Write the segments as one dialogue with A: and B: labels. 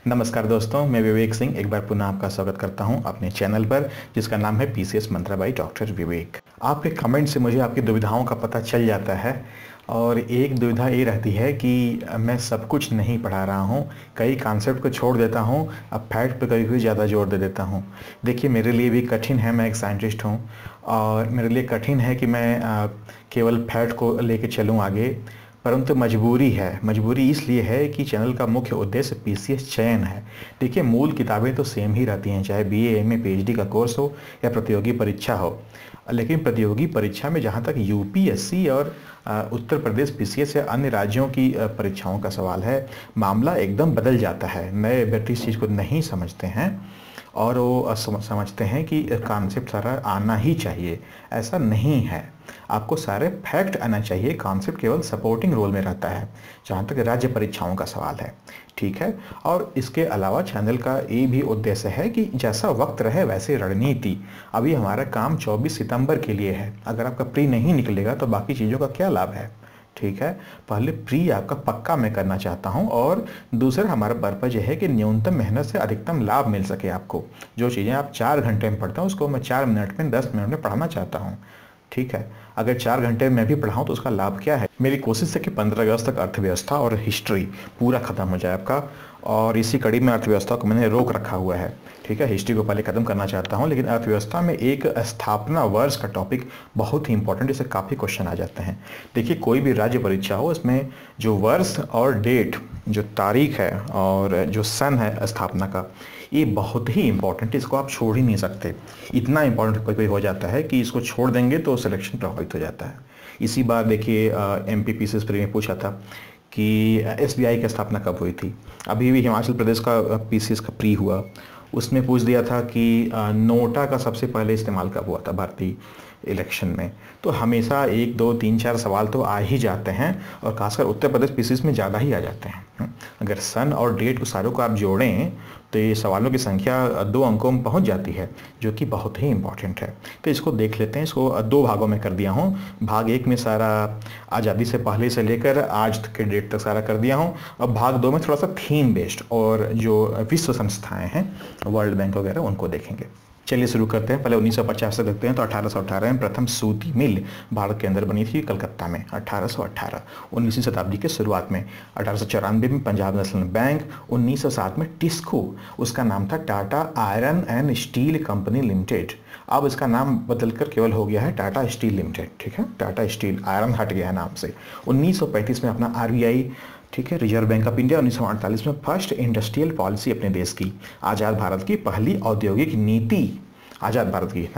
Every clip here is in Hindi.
A: नमस्कार दोस्तों, मैं विवेक सिंह एक बार पुनः आपका स्वागत करता हूं अपने चैनल पर, जिसका नाम है PCS Mantra by doctor Vivek. आपके कमेंट से मुझे आपकी दुविधाओं का पता चल जाता है और एक दुविधा ये रहती है कि मैं सब कुछ नहीं पढ़ा रहा हूं, कई कॉन्सेप्ट को छोड़ देता हूं, अब फैक्ट पे कभी भी ज़्यादा जोर दे देता हूं। देखिए, मेरे लिए भी कठिन है, मैं एक साइंटिस्ट हूं और मेरे लिए कठिन है कि मैं केवल फैक्ट को लेके चलूँ आगे, परंतु मजबूरी है। मजबूरी इसलिए है कि चैनल का मुख्य उद्देश्य पीसीएस चयन है। देखिए, मूल किताबें तो सेम ही रहती हैं, चाहे बीए, एमए, पीएचडी का कोर्स हो या प्रतियोगी परीक्षा हो। लेकिन प्रतियोगी परीक्षा में जहाँ तक यूपीएससी और उत्तर प्रदेश पीसीएस या अन्य राज्यों की परीक्षाओं का सवाल है, मामला एकदम बदल जाता है। नए व्यक्ति इस चीज़ को नहीं समझते हैं और वो समझते हैं कि कॉन्सेप्ट सारा आना ही चाहिए। ऐसा नहीं है, आपको सारे फैक्ट आना चाहिए, कॉन्सेप्ट केवल सपोर्टिंग रोल में रहता है जहाँ तक राज्य परीक्षाओं का सवाल है। ठीक है, और इसके अलावा चैनल का ये भी उद्देश्य है कि जैसा वक्त रहे वैसे रणनीति। अभी हमारा काम 24 सितंबर के लिए है, अगर आपका प्री नहीं निकलेगा तो बाकी चीज़ों का क्या लाभ है। ठीक है, पहले प्री आपका पक्का मैं करना चाहता हूं और दूसरा हमारा पर्पज यह है कि न्यूनतम मेहनत से अधिकतम लाभ मिल सके आपको। जो चीज़ें आप 4 घंटे में पढ़ते हैं उसको मैं 4 मिनट में, 10 मिनट में पढ़ाना चाहता हूं। ठीक है, अगर 4 घंटे में भी पढ़ाऊँ तो उसका लाभ क्या है। मेरी कोशिश है कि 15 अगस्त तक अर्थव्यवस्था और हिस्ट्री पूरा खत्म हो जाए आपका, और इसी कड़ी में अर्थव्यवस्था को मैंने रोक रखा हुआ है। ठीक है, हिस्ट्री को पहले खत्म करना चाहता हूँ, लेकिन अर्थव्यवस्था में एक स्थापना वर्ष का टॉपिक बहुत ही इंपॉर्टेंट, इससे काफ़ी क्वेश्चन आ जाते हैं। देखिए, कोई भी राज्य परीक्षा हो, इसमें जो वर्ष और डेट, जो तारीख है और जो सन है स्थापना का, ये बहुत ही इंपॉर्टेंट है, इसको आप छोड़ ही नहीं सकते। इतना इंपॉर्टेंट कोई हो जाता है कि इसको छोड़ देंगे तो सिलेक्शन प्रभावित हो जाता है। इसी बार देखिए, एमपीपीसीएस प्री में पूछा था कि एसबीआई की स्थापना कब हुई थी। अभी भी हिमाचल प्रदेश का पीसीएस का प्री हुआ, उसमें पूछ दिया था कि नोटा का सबसे पहले इस्तेमाल कब हुआ था भारतीय इलेक्शन में। तो हमेशा 1, 2, 3, 4 सवाल तो आ ही जाते हैं, और खासकर उत्तर प्रदेश पीसीएस में ज़्यादा ही आ जाते हैं। अगर सन और डेट को सारों को आप जोड़ें तो ये सवालों की संख्या 2 अंकों में पहुंच जाती है, जो कि बहुत ही इंपॉर्टेंट है। तो इसको देख लेते हैं, इसको 2 भागों में कर दिया हूँ। भाग 1 में सारा आज़ादी से पहले से लेकर आज के डेट तक सारा कर दिया हूँ। अब भाग 2 में थोड़ा सा थीम बेस्ड और जो विश्व संस्थाएं हैं, वर्ल्ड बैंक वगैरह, उनको देखेंगे। चलिए शुरू करते हैं। पहले 1950 से देखते हैं। तो 1818 में प्रथम सूती मिल भारत के अंदर बनी थी, कलकत्ता में। 1818 19वीं शताब्दी के शुरुआत में। 1894 में पंजाब नेशनल बैंक। 1907 में टिस्को, उसका नाम था Tata iron and steel company limited. अब इसका नाम बदलकर केवल हो गया है टाटा स्टील लिमिटेड। ठीक है, टाटा स्टील, आयरन हट गया है नाम से। 1935 में अपना आरबीआई, ठीक है, रिजर्व बैंक ऑफ इंडिया। 1948 में फर्स्ट इंडस्ट्रियल पॉलिसी अपने देश की। आज़ाद भारत की पहली औद्योगिक नीति, आज़ाद भारत की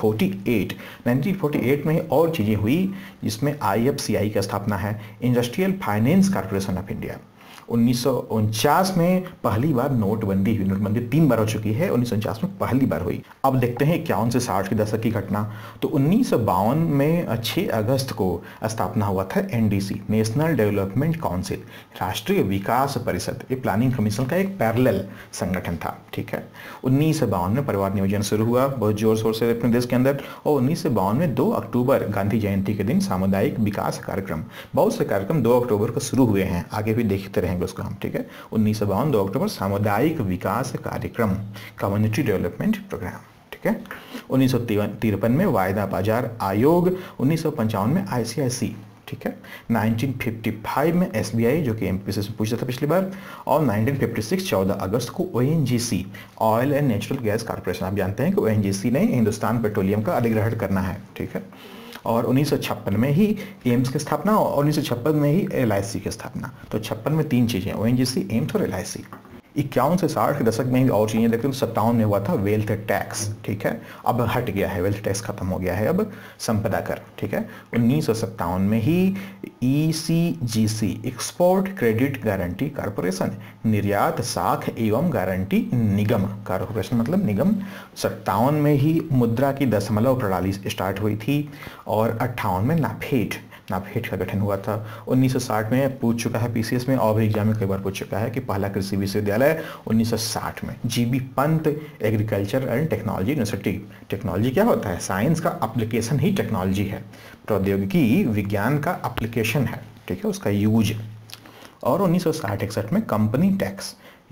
A: 1948 में और चीज़ें हुई, जिसमें आईएफसीआई की स्थापना है, industrial finance corporation of India. 1949 में पहली बार नोटबंदी हुई। नोटबंदी 3 बार हो चुकी है, 1949 में पहली बार हुई। अब देखते हैं 51 से 60 के दशक की घटना। तो 1952 में 6 अगस्त को स्थापना हुआ था एनडीसी, नेशनल डेवलपमेंट काउंसिल, राष्ट्रीय विकास परिषद। ये प्लानिंग कमीशन का एक पैरेलल संगठन था। ठीक है, 1952 में परिवार नियोजन शुरू हुआ बहुत जोर शोर से अपने देश के अंदर। और 1952 में 2 अक्टूबर गांधी जयंती के दिन सामुदायिक विकास कार्यक्रम, बहुत से कार्यक्रम 2 अक्टूबर को शुरू हुए हैं, आगे भी देखते रहेंगे उसको हम। ठीक है, 1952 2 अक्टूबर सामुदायिक विकास कार्यक्रम, कम्युनिटी डेवलपमेंट प्रोग्राम। ठीक है, 1953 में वायदा बाजार आयोग। 1955 में आईसीआईसी। ठीक है, 1955 में एसबीआई, जो कि एमपीसीएस में पूछा था पिछली बार। और 1956 14 अगस्त को ONGC, oil and natural gas corporation. आप जानते हैं कि ओएनजीसी ने हिंदुस्तान पेट्रोलियम का अधिग्रहण करना है। ठीक है, और 1956 में ही एम्स की स्थापना और 1956 में ही एलआईसी की स्थापना। तो 56 में 3 चीजें, ओएनजीसी, एम्स और एलआईसी। 51 से 60 के दशक में ही और चीजें देखते हैं। 57 में हुआ था वेल्थ टैक्स। ठीक है, अब हट गया है, वेल्थ टैक्स खत्म हो गया है, अब संपदा कर। ठीक है, 1957 में ही ECGC, export credit guarantee corporation, निर्यात साख एवं गारंटी निगम कॉर्पोरेशन, मतलब निगम। 57 में ही मुद्रा की दशमलव प्रणाली स्टार्ट हुई थी। और 58 में नाफेड का गठन हुआ था। 1960 में पूछ चुका है पीसीएस में, और भी एग्जाम में कई बार पूछ चुका है कि पहला कृषि विश्वविद्यालय 1960 में। GB Pant agriculture and technology university. Technology क्या होता है? साइंस का एप्लीकेशन ही टेक्नोलॉजी है, प्रौद्योगिकी विज्ञान का एप्लीकेशन है। ठीक है, उसका यूज। और 1960-61 में कंपनी टैक्स,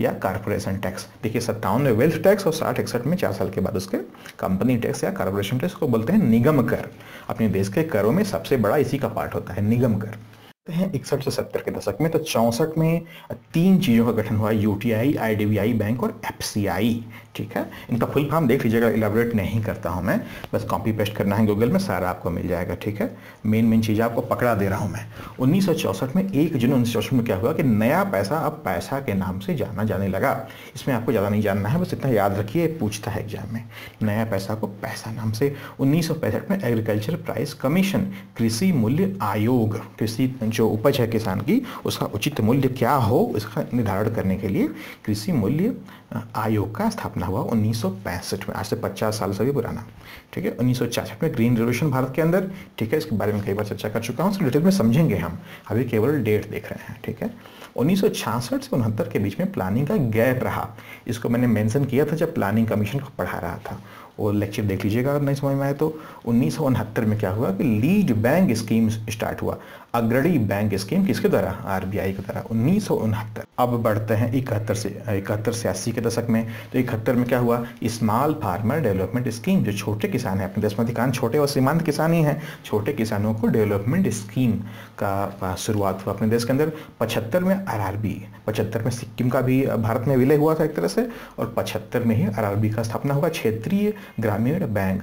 A: या कारपोरेशन टैक्स। देखिए 57 में वेल्थ टैक्स और 60-61 में 4 साल के बाद उसके कंपनी टैक्स या कारपोरेशन टैक्स को बोलते हैं निगम कर। अपने देश के करों में सबसे बड़ा इसी का पार्ट होता है, निगम कर। हैं 61 से 70 के दशक में तो 64 में 3 चीज़ों का गठन हुआ, यूटीआई, आईडीबीआई बैंक और एफसीआई। ठीक है, इनका फुल फॉर्म देख लीजिएगा, इलाबोरेट नहीं करता हूं मैं, बस कॉपी पेस्ट करना है गूगल में, सारा आपको मिल जाएगा। ठीक है, मेन चीज़ें आपको पकड़ा दे रहा हूं मैं। 1964 में 1 जून 1964 में क्या हुआ कि नया पैसा अब पैसा के नाम से जाना जाने लगा। इसमें आपको ज़्यादा नहीं जानना है, बस इतना याद रखिए, पूछता है एग्जाम में, नया पैसा को पैसा नाम से। 1965 में एग्रीकल्चर प्राइस कमीशन, कृषि मूल्य आयोग, कृषि जो उपज है किसान की उसका उचित मूल्य क्या हो इसका निर्धारण करने के लिए कृषि मूल्य आयोग का स्थापना हुआ 1965 में, आज से 50 साल से भी पुराना। ठीक है, 1966 में ग्रीन रेवोल्यूशन भारत के अंदर। ठीक है, इसके बारे में कई बार चर्चा कर चुका हूँ, इसको डिटेल में समझेंगे हम, अभी केवल डेट देख रहे हैं। ठीक है, 1966 से 69 के बीच में प्लानिंग का गैप रहा। इसको मैंने मेंशन किया था जब प्लानिंग कमीशन को पढ़ा रहा था, वो लेक्चर देख लीजिएगा अगर नहीं समझ में आए तो। 1969 में क्या हुआ कि लीड बैंक स्कीम स्टार्ट हुआ, अग्रणी बैंक स्कीम, किसके द्वारा? आरबीआई के द्वारा, 1969। अब बढ़ते हैं 71 से 80 के दशक में। तो 71 में क्या हुआ? स्मॉल फार्मर डेवलपमेंट स्कीम, जो छोटे किसान हैं, अपने देश में अधिकांश छोटे और सीमांत किसान ही हैं, छोटे किसानों को डेवलपमेंट स्कीम का शुरुआत हुआ अपने देश के अंदर। 75 में आरआरबी, 75 में सिक्किम का भी भारत में विलय हुआ था एक तरह से, और 75 में ही आरआरबी का स्थापना हुआ, क्षेत्रीय ग्रामीण बैंक,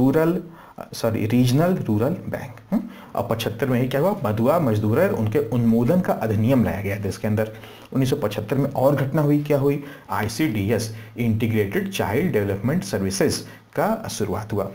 A: रीजनल रूरल बैंक। और 75 में ही क्या हुआ? मधुआ मजदूर उनके उन्मूलन का अधिनियम लाया गया देश के अंदर। 1975 में और घटना हुई, क्या हुई? ICDS, integrated child development services का शुरुआत हुआ।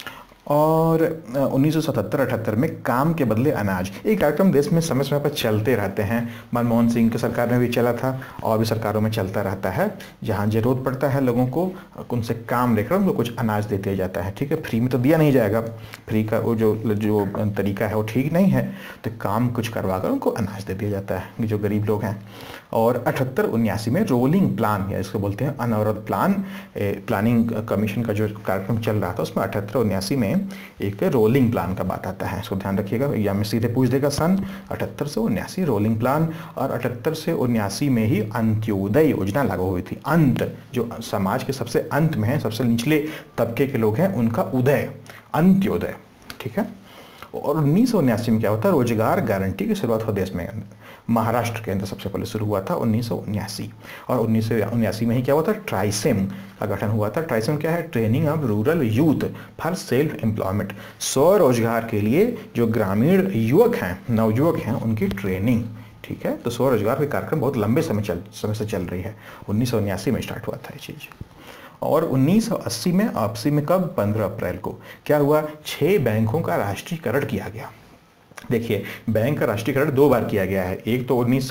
A: और 1977-78 में काम के बदले अनाज, एक कार्यक्रम देश में समय समय पर चलते रहते हैं। मनमोहन सिंह की सरकार में भी चला था और भी सरकारों में चलता रहता है। जहां जरूरत पड़ता है लोगों को, उनसे काम लेकर उनको कुछ अनाज दे दिया जाता है। ठीक है, फ्री में तो दिया नहीं जाएगा, फ्री का वो जो तरीका है वो ठीक नहीं है, तो काम कुछ करवा कर उनको अनाज दे दिया जाता है जो गरीब लोग हैं। और 78-79 में रोलिंग प्लान, या इसको बोलते हैं अनवरत प्लान, प्लानिंग कमीशन का जो कार्यक्रम चल रहा था उसमें 78-79 में एक रोलिंग प्लान का बात आता है, इसको ध्यान रखिएगा, एग्जाम में सीधे पूछ देगा सन। 78 से 79 रोलिंग प्लान, और 78 से 79 में ही अंत्योदय योजना लागू हुई थी। अंत, जो समाज के सबसे अंत में है, सबसे निचले तबके के लोग हैं, उनका उदय, अंत्योदय। ठीक है, और 1979 में क्या होता है? रोजगार गारंटी की शुरुआत हो देश में, महाराष्ट्र के अंदर सबसे पहले शुरू हुआ था 1979। और 1979 में ही क्या हुआ था? ट्राइसेम का गठन हुआ था। ट्राइसेम क्या है? Training of rural youth for self employment, स्वरोजगार के लिए जो ग्रामीण युवक हैं, नवयुवक हैं, उनकी ट्रेनिंग। ठीक है, तो स्वरोजगार के कार्यक्रम बहुत लंबे समय से चल रही है, 1979 में स्टार्ट हुआ था ये चीज़। और 1980 में, आपसी में कब? 15 अप्रैल को क्या हुआ? 6 बैंकों का राष्ट्रीयकरण किया गया। देखिए, बैंक का राष्ट्रीयकरण 2 बार किया गया है, एक तो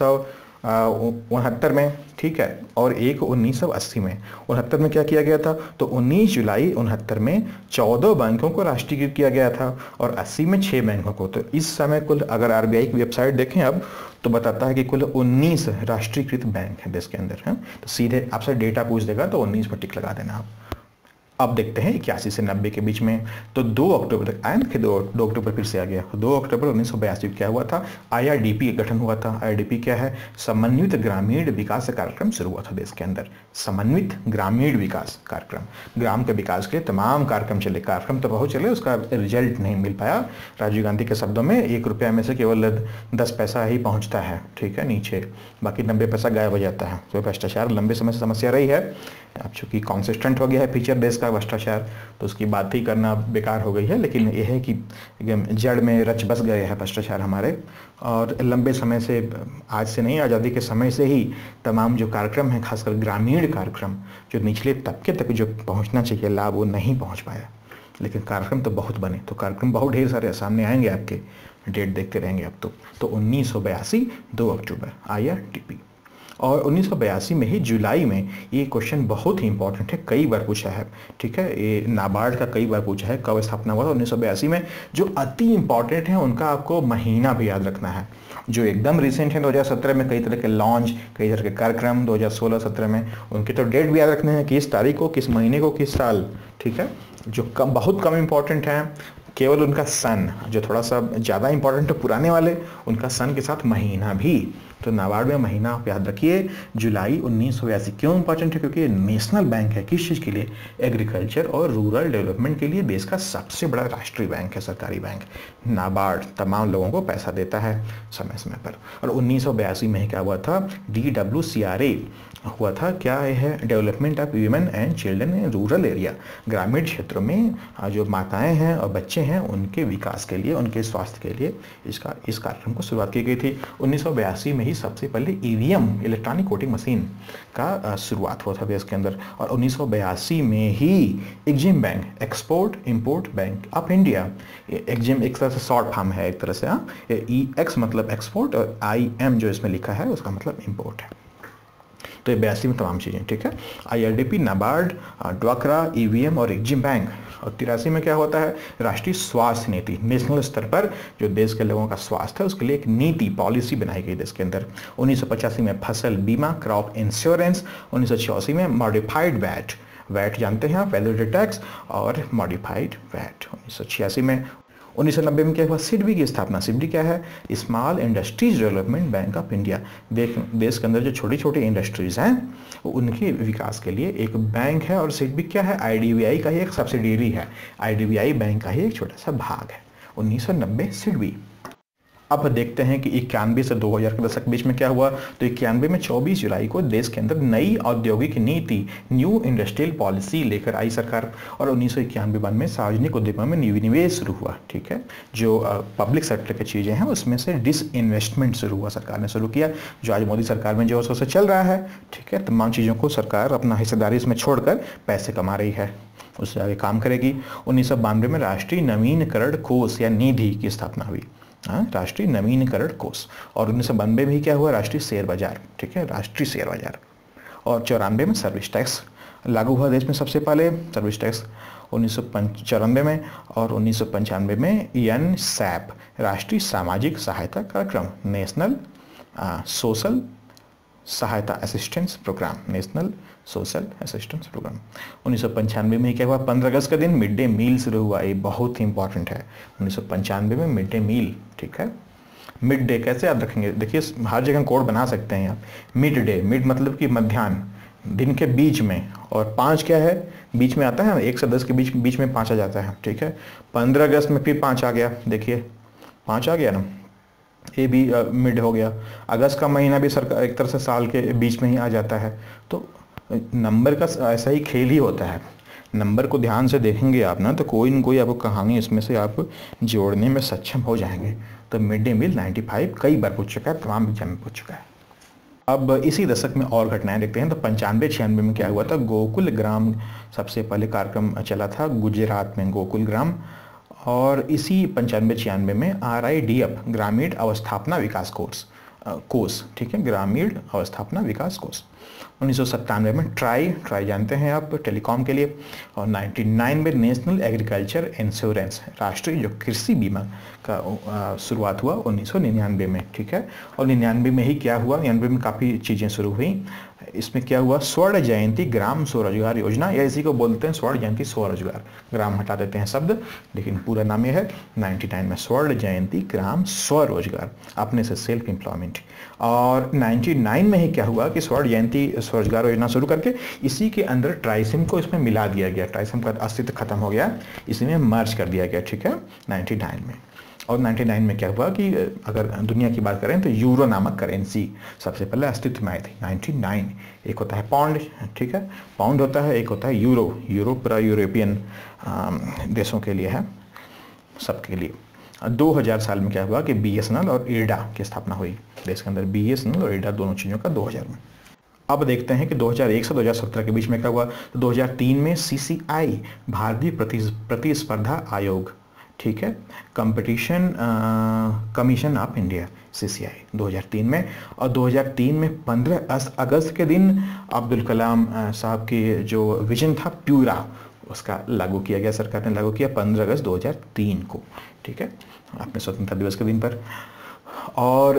A: 1969 में, ठीक है, और एक 1980 में। 69 में क्या किया गया था? तो 19 जुलाई 69 में 14 बैंकों को राष्ट्रीयकृत किया गया था, और 80 में 6 बैंकों को। तो इस समय कुल, अगर आरबीआई की वेबसाइट देखें अब, तो बताता है कि कुल 19 राष्ट्रीयकृत बैंक हैं देश के अंदर हैं। तो सीधे आपसे डेटा पूछ देगा तो 19 पर टिक लगा देना आप। अब देखते हैं 81 से 90 के बीच में, तो 2 अक्टूबर तक आया ना, 2 अक्टूबर फिर से आ गया। 2 अक्टूबर 1982 क्या हुआ था? आईआरडीपी गठन हुआ था। आईआरडीपी क्या है? समन्वित ग्रामीण विकास कार्यक्रम शुरू हुआ था देश के अंदर। समन्वित ग्रामीण विकास कार्यक्रम, ग्राम के विकास के तमाम कार्यक्रम चले, कार्यक्रम तो बहुत चले, उसका रिजल्ट नहीं मिल पाया। राजीव गांधी के शब्दों में 1 रुपया में से केवल 10 पैसा ही पहुंचता है, ठीक है, नीचे, बाकी 90 पैसा गायब हो जाता है। तो भ्रष्टाचार लंबे समय से समस्या रही है। अब चूंकि कॉन्सिस्टेंट हो गया है फीचर देश का भ्रष्टाचार, तो उसकी बात ही करना बेकार हो गई है। लेकिन यह है कि जड़ में रच बस गए हैं भ्रष्टाचार हमारे, और लंबे समय से, आज से नहीं, आज़ादी के समय से ही तमाम जो कार्यक्रम हैं, खासकर ग्रामीण कार्यक्रम, जो निचले तबके तक जो पहुंचना चाहिए लाभ, वो नहीं पहुंच पाया। लेकिन कार्यक्रम तो बहुत बने, तो कार्यक्रम बहुत ढेर सारे सामने आएंगे, आपके डेट देखते रहेंगे अब तो 1982 2 अक्टूबर आईआरडीपी। और 1982 में ही जुलाई में, ये क्वेश्चन बहुत ही इंपॉर्टेंट है, कई बार पूछा है, ठीक है, ये नाबार्ड का कई बार पूछा है, कब स्थापना हुआ था 1982 में। जो अति इंपॉर्टेंट है उनका आपको महीना भी याद रखना है। जो एकदम रिसेंट है 2017 में कई तरह के लॉन्च, कई तरह के कार्यक्रम, 2016-17 में, उनके तो डेट भी याद रखने हैं, किस तारीख को, किस महीने को, किस साल, ठीक है। जो बहुत कम इंपॉर्टेंट है, केवल उनका सन, जो थोड़ा सा ज़्यादा इंपॉर्टेंट है पुराने वाले, उनका सन के साथ महीना भी तो नाबार्ड में महीना आप याद रखिए जुलाई 1982। क्यों इंपॉर्टेंट है? क्योंकि नेशनल बैंक है। किस चीज़ के लिए? एग्रीकल्चर और रूरल डेवलपमेंट के लिए देश का सबसे बड़ा राष्ट्रीय बैंक है, सरकारी बैंक। नाबार्ड तमाम लोगों को पैसा देता है समय समय पर। और 1982 में क्या हुआ था? DWCRA हुआ था। क्या है? Development of women and children in rural area. ग्रामीण क्षेत्रों में जो माताएं हैं और बच्चे हैं उनके विकास के लिए, उनके स्वास्थ्य के लिए इस कार्यक्रम को शुरुआत की गई थी। 1982 में ही सबसे पहले EVM इलेक्ट्रॉनिक वोटिंग मशीन का शुरुआत हुआ था देश के अंदर। और 1982 में ही EXIM bank, export import bank of India, EXIM एक तरह से शॉर्ट फॉर्म है एक तरह से। EX मतलब एक्सपोर्ट और IM जो इसमें लिखा है उसका मतलब इंपोर्ट है। तो ये 82 में तमाम चीज़ें, ठीक है। IRDP, नाबार्ड, ड्वाक्रा, EVM और एग्जिम बैंक। और 83 में क्या होता है? राष्ट्रीय स्वास्थ्य नीति। नेशनल स्तर पर जो देश के लोगों का स्वास्थ्य है उसके लिए एक नीति, पॉलिसी बनाई गई देश के अंदर। 1985 में फसल बीमा, क्रॉप इंश्योरेंस। 1986 में मॉडिफाइड वैट जानते हैं आप, वैल्यू टैक्स और मॉडिफाइड वैट। 1986 में 1990 में क्या हुआ? सिडबी की स्थापना। सिडबी क्या है? Small industries development bank of India. देश के अंदर जो छोटी छोटी इंडस्ट्रीज हैं उनके विकास के लिए एक बैंक है। और सिडबी क्या है? IDBI का ही एक सब्सिडियरी है, IDBI बैंक का ही एक छोटा सा भाग है। 1990 सिडबी। अब देखते हैं कि 91 से 2000 के दशक के बीच में क्या हुआ। तो 91 में 24 जुलाई को देश के अंदर नई औद्योगिक नीति, न्यू इंडस्ट्रियल पॉलिसी लेकर आई सरकार। और 1991 में सार्वजनिक उद्यमों में निवेश शुरू हुआ, ठीक है। जो पब्लिक सेक्टर की चीज़ें हैं उसमें से डिसइन्वेस्टमेंट शुरू हुआ, सरकार ने शुरू किया। जो आज मोदी सरकार में जो से चल रहा है, ठीक है, तमाम चीज़ों को सरकार अपना हिस्सेदारी इसमें छोड़कर पैसे कमा रही है, उससे आगे काम करेगी। 1992 में राष्ट्रीय नवीनीकरण कोष या निधि की स्थापना हुई, राष्ट्रीय नवीनीकरण कोष। और 1992 में ही क्या हुआ? राष्ट्रीय शेयर बाजार, ठीक है, राष्ट्रीय शेयर बाजार। और 94 में सर्विस टैक्स लागू हुआ देश में सबसे पहले, सर्विस टैक्स 1994 में। और 1995 में NSAP, राष्ट्रीय सामाजिक सहायता कार्यक्रम, नेशनल सोशल सहायता assistance programme, national social assistance programme. 1995 में क्या हुआ? 15 अगस्त का दिन मिड डे मील शुरू हुआ। ये बहुत ही इंपॉर्टेंट है। 1995 में मिड डे मील, ठीक है। मिड डे कैसे याद रखेंगे? देखिए हर जगह कोड बना सकते हैं आप। मिड डे, मिड मतलब कि मध्याह्न, दिन के बीच में। और 5 क्या है? बीच में आता है, 1 से 10 के बीच में 5 आ जाता है, ठीक है। 15 अगस्त में फिर 5 आ गया, देखिए 5 आ गया ना, ये भी मिड हो गया। अगस्त का महीना भी सरकार एक तरह से साल के बीच में ही आ जाता है। तो नंबर का ऐसा ही खेल ही होता है। नंबर को ध्यान से देखेंगे आप ना तो कोई न कोई आपको कहानी इसमें से आप जोड़ने में सक्षम हो जाएंगे। तो मिड डे मील 95 कई बार पूछ चुका है, तमाम एग्जाम में पूछ चुका है। अब इसी दशक में और घटनाएं देखते हैं। तो 95-96 में क्या हुआ था? गोकुल ग्राम सबसे पहले कार्यक्रम चला था गुजरात में, गोकुल ग्राम। और इसी 95-96 में RIDF, ग्रामीण अवस्थापना विकास कोष, ठीक है, ग्रामीण अवस्थापना विकास कोष। 1997 में ट्राई जानते हैं आप, टेलीकॉम के लिए। और 99 में नेशनल एग्रीकल्चर इंश्योरेंस, राष्ट्रीय जो कृषि बीमा का शुरुआत हुआ 1999 में, ठीक है। और 99 में ही क्या हुआ? 99 में काफ़ी चीज़ें शुरू हुई। इसमें क्या हुआ? स्वर्ण जयंती ग्राम स्वरोजगार योजना, या इसी को बोलते हैं स्वर्ण जयंती स्वरोजगार। ग्राम हटा देते हैं शब्द, लेकिन पूरा नाम यह है। 99 में स्वर्ण जयंती ग्राम स्वरोजगार, अपने से सेल्फ एम्प्लॉयमेंट। और 99 में ही क्या हुआ कि स्वर्ण जयंती स्वरोजगार योजना शुरू करके इसी के अंदर ट्राइसिम को इसमें मिला दिया गया। ट्राइसिम का अस्तित्व खत्म हो गया, इसी में मर्ज कर दिया गया, ठीक है, 99 में। और 99 में क्या हुआ कि अगर दुनिया की बात करें तो यूरो नामक करेंसी सबसे पहले अस्तित्व में आई थी, 99। एक होता है पाउंड, ठीक है, पाउंड होता है, एक होता है यूरो पूरा यूरोपियन देशों के लिए है, सबके लिए। 2000 साल में क्या हुआ कि BSNL और IRDA की स्थापना हुई देश के अंदर, BSNL और IRDA दोनों चीज़ों का 2000 में। अब देखते हैं कि 2001 से 2017 के बीच में क्या हुआ। तो 2003 में CCI, भारतीय प्रतिस्पर्धा आयोग, ठीक है, competition commission of India, CCI 2003 में। और 2003 में 15 अगस्त के दिन अब्दुल कलाम साहब की जो विजन था प्यूरा, उसका लागू किया गया, सरकार ने लागू किया 15 अगस्त 2003 को, ठीक है, अपने स्वतंत्रता दिवस के दिन पर। और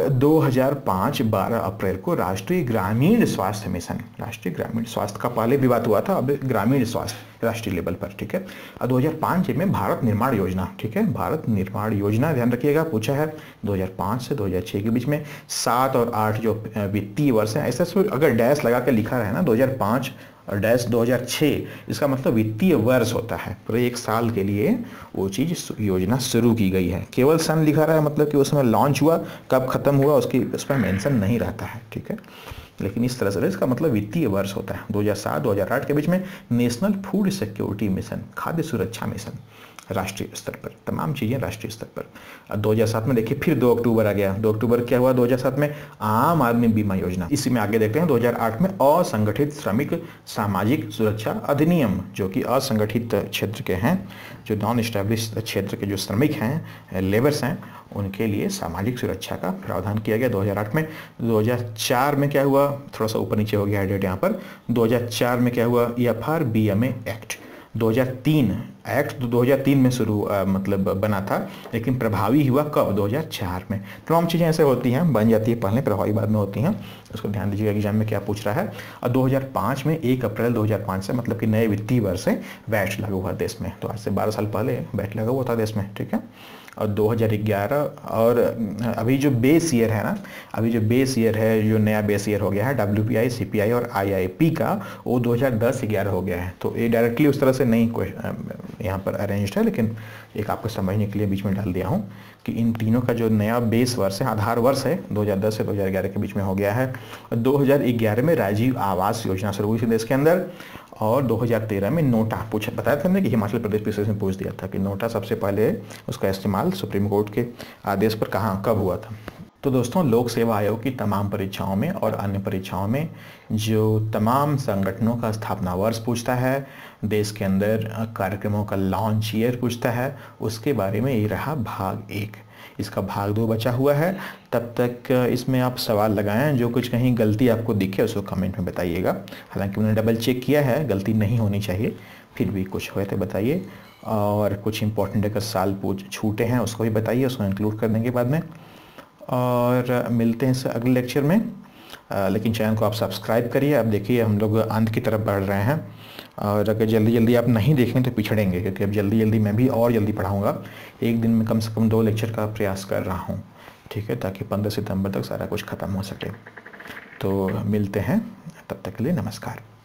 A: 2005-12 अप्रैल को राष्ट्रीय ग्रामीण स्वास्थ्य मिशन, राष्ट्रीय ग्रामीण स्वास्थ्य का पहले भी बात हुआ था, अब ग्रामीण स्वास्थ्य राष्ट्रीय लेवल पर, ठीक है। और 2005 में भारत निर्माण योजना, ठीक है, भारत निर्माण योजना ध्यान रखिएगा, पूछा है 2005 से 2006 के बीच में 7 और 8 जो वित्तीय वर्ष है, ऐसा अगर डैश लगा के लिखा रहे ना 2005 और डैश 2006, इसका मतलब वित्तीय वर्ष होता है, पूरे एक साल के लिए वो चीज़ योजना शुरू की गई है। केवल सन लिखा रहा है मतलब कि उसमें लॉन्च हुआ, कब खत्म हुआ उसकी उस पर मेंशन नहीं रहता है, ठीक है। लेकिन इस तरह से इसका मतलब वित्तीय वर्ष होता है। 2007-2008 के बीच में नेशनल फूड सिक्योरिटी मिशन, खाद्य सुरक्षा मिशन, राष्ट्रीय स्तर पर, तमाम चीज़ें राष्ट्रीय स्तर पर। 2007 में देखिए फिर 2 अक्टूबर आ गया। 2 अक्टूबर क्या हुआ 2007 में, आम आदमी बीमा योजना। इसी में आगे देखते हैं 2008 में असंगठित श्रमिक सामाजिक सुरक्षा अधिनियम, जो कि असंगठित क्षेत्र के हैं, जो नॉन एस्टैब्लिश्ड क्षेत्र के जो श्रमिक हैं, लेबर्स हैं, उनके लिए सामाजिक सुरक्षा का प्रावधान किया गया 2008 में। 2004 में क्या हुआ, थोड़ा सा ऊपर नीचे हो गया डेट यहाँ पर। 2004 में क्या हुआ, FRBMA एक्ट 2003 एक्ट 2003 में शुरू मतलब बना था, लेकिन प्रभावी हुआ कब, 2004 में। तमाम चीज़ें ऐसे होती हैं, बन जाती है पहले, प्रभावी बाद में होती हैं, उसको ध्यान दीजिएगा एग्जाम में क्या पूछ रहा है। और 2005 में 1 अप्रैल 2005 से मतलब कि नए वित्तीय वर्ष से वैट लागू हुआ देश में, तो आज से 12 साल पहले वैट लगा हुआ था देश में, ठीक है। और 2011 और अभी जो बेस ईयर है ना, अभी जो बेस ईयर है, जो नया बेस ईयर हो गया है WPI, CPI और IIP का, वो 2010-11 हो गया है। तो ये डायरेक्टली उस तरह से नहीं कोई यहाँ पर अरेंज्ड है, लेकिन एक आपको समझने के लिए बीच में डाल दिया हूँ कि इन तीनों का जो नया बेस वर्ष है, आधार वर्ष है, 2010 से 2011 के बीच में हो गया है। 2011 में राजीव आवास योजना शुरू हुई थी देश के अंदर, और 2013 में नोटा, बताया था हमने कि हिमाचल प्रदेश पीसीएस में पूछ दिया था कि नोटा सबसे पहले उसका इस्तेमाल सुप्रीम कोर्ट के आदेश पर कहाँ कब हुआ था। तो दोस्तों, लोक सेवा आयोग की तमाम परीक्षाओं में और अन्य परीक्षाओं में जो तमाम संगठनों का स्थापना वर्ष पूछता है, देश के अंदर कार्यक्रमों का लॉन्च ईयर पूछता है, उसके बारे में ये रहा भाग 1। इसका भाग 2 बचा हुआ है। तब तक इसमें आप सवाल लगाएं, जो कुछ कहीं गलती आपको दिखे उसको कमेंट में बताइएगा। हालांकि मैंने डबल चेक किया है, गलती नहीं होनी चाहिए, फिर भी कुछ हुए तो बताइए। और कुछ इंपॉर्टेंट अगर सवाल छूटे हैं उसको भी बताइए, उसको इंक्लूड कर देंगे बाद में। और मिलते हैं अगले लेक्चर में। लेकिन चैनल को आप सब्सक्राइब करिए। अब देखिए हम लोग अंत की तरफ बढ़ रहे हैं, और अगर जल्दी जल्दी आप नहीं देखें तो पिछड़ेंगे, क्योंकि अब जल्दी जल्दी मैं भी और जल्दी पढ़ाऊँगा। एक दिन में कम से कम 2 लेक्चर का प्रयास कर रहा हूँ, ठीक है, ताकि 15 सितंबर तक सारा कुछ ख़त्म हो सके। तो मिलते हैं, तब तक के लिए नमस्कार।